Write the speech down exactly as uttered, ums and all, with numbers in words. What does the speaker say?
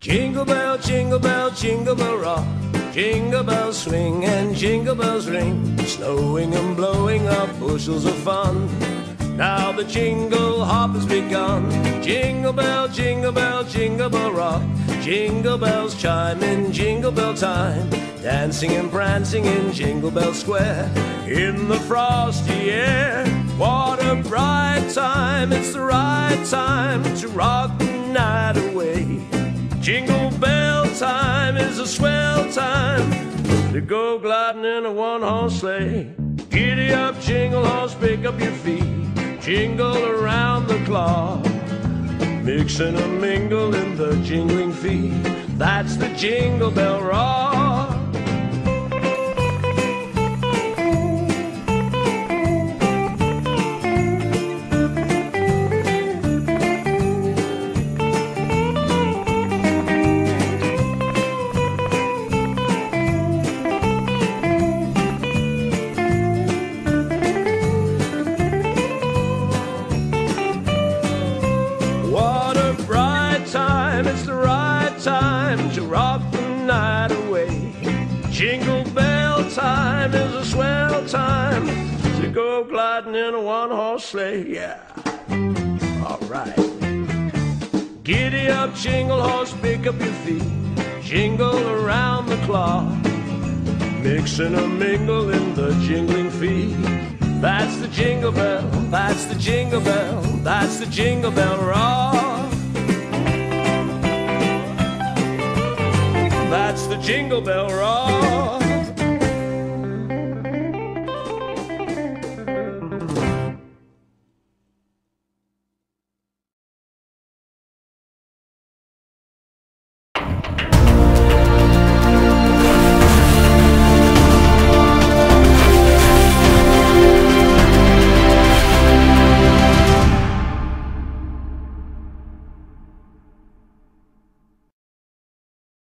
Jingle bell, jingle bell, jingle bell rock. Jingle bells swing and jingle bells ring, snowing and blowing up bushels of fun. Now the jingle hop has begun. Jingle bell, jingle bell, jingle bell rock. Jingle bells chime in jingle bell time, dancing and prancing in Jingle Bell Square. In the frosty air, what a bright time. It's the right time to rock the night away. Jingle bell time is a swell time to go gliding in a one-horse sleigh. Giddy up, jingle horse, pick up your feet, jingle around the clock, mix and a mingle in the jingling feet. That's the Jingle Bell Rock. It's the right time to rock the night away. Jingle bell time is a swell time to go gliding in a one-horse sleigh. Yeah, all right. Giddy up, jingle horse, pick up your feet, jingle around the clock, mix and a mingle in the jingling feet. That's the jingle bell, that's the jingle bell, that's the Jingle Bell Rock. That's the Jingle Bell Rock.